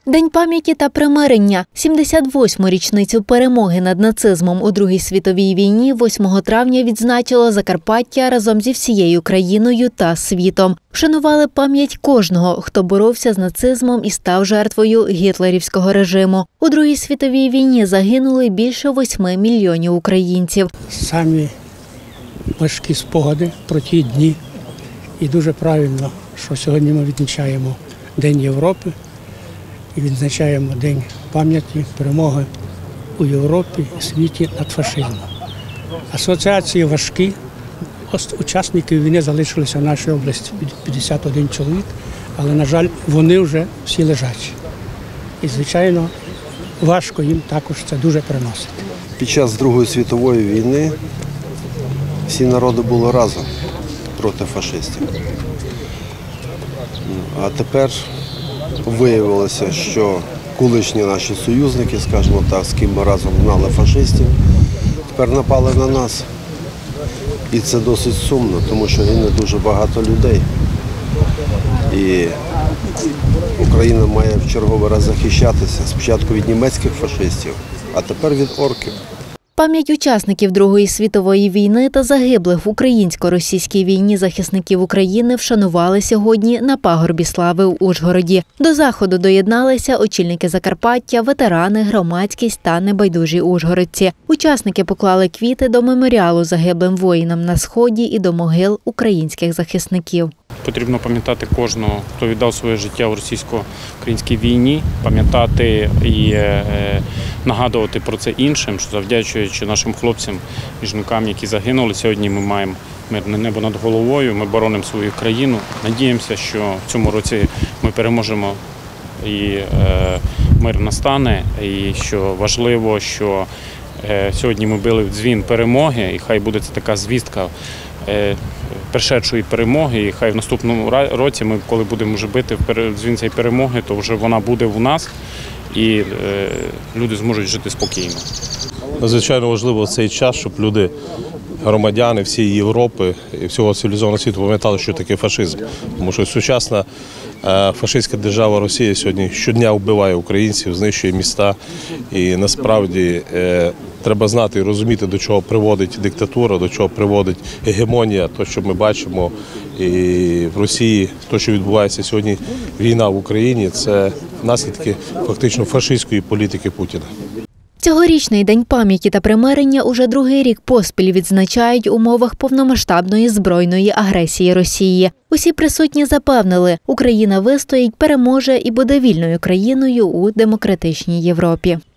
День пам'яті та примирення. 78-му річницю перемоги над нацизмом у Другій світовій війні 8 травня відзначило Закарпаття разом зі всією країною та світом. Вшанували пам'ять кожного, хто боровся з нацизмом і став жертвою гітлерівського режиму. У Другій світовій війні загинули більше 8 мільйонів українців. Самі важкі спогади про ті дні. І дуже правильно, що сьогодні ми відзначаємо День Європи. І відзначаємо День пам'яті, перемоги у Європі і світі над фашизмом. Асоціації важкі. Учасників війни залишилися в нашій області 51 чоловік, але, на жаль, вони вже всі лежачі. І, звичайно, важко їм також це дуже переносити. Під час Другої світової війни всі народи були разом проти фашистів. А тепер виявилося, що колишні наші союзники, скажімо так, з ким ми разом гнали фашистів, тепер напали на нас. І це досить сумно, тому що гине дуже багато людей. І Україна має в черговий раз захищатися спочатку від німецьких фашистів, а тепер від орків. Пам'ять учасників Другої світової війни та загиблих в українсько-російській війні захисників України вшанували сьогодні на Пагорбі Слави в Ужгороді. До заходу доєдналися очільники Закарпаття, ветерани, громадськість та небайдужі ужгородці. Учасники поклали квіти до меморіалу загиблим воїнам на Сході і до могил українських захисників. Потрібно пам'ятати кожного, хто віддав своє життя у російсько-українській війні, пам'ятати і нагадувати про це іншим, що завдячуючи нашим хлопцям і жінкам, які загинули, сьогодні ми маємо мирне небо над головою, ми боронимо свою країну. Надіємося, що в цьому році ми переможемо і мир настане, і що важливо, що сьогодні ми били в дзвін перемоги, і хай буде це така звістка пришедшої перемоги, і хай в наступному році ми, коли будемо вже бити в дзвін цієї перемоги, то вже вона буде в нас, і люди зможуть жити спокійно. Надзвичайно важливо в цей час, щоб люди, громадяни всієї Європи і всього цивілізованого світу пам'ятали, що таке фашизм. Тому що сучасна фашистська держава Росія сьогодні щодня вбиває українців, знищує міста. І насправді треба знати і розуміти, до чого приводить диктатура, до чого приводить гегемонія, те, що ми бачимо і в Росії, те, що відбувається сьогодні, війна в Україні, це наслідки фактично фашистської політики Путіна. Цьогорічний День пам'яті та примирення уже другий рік поспіль відзначають у умовах повномасштабної збройної агресії Росії. Усі присутні запевнили, Україна вистоїть, переможе і буде вільною країною у демократичній Європі.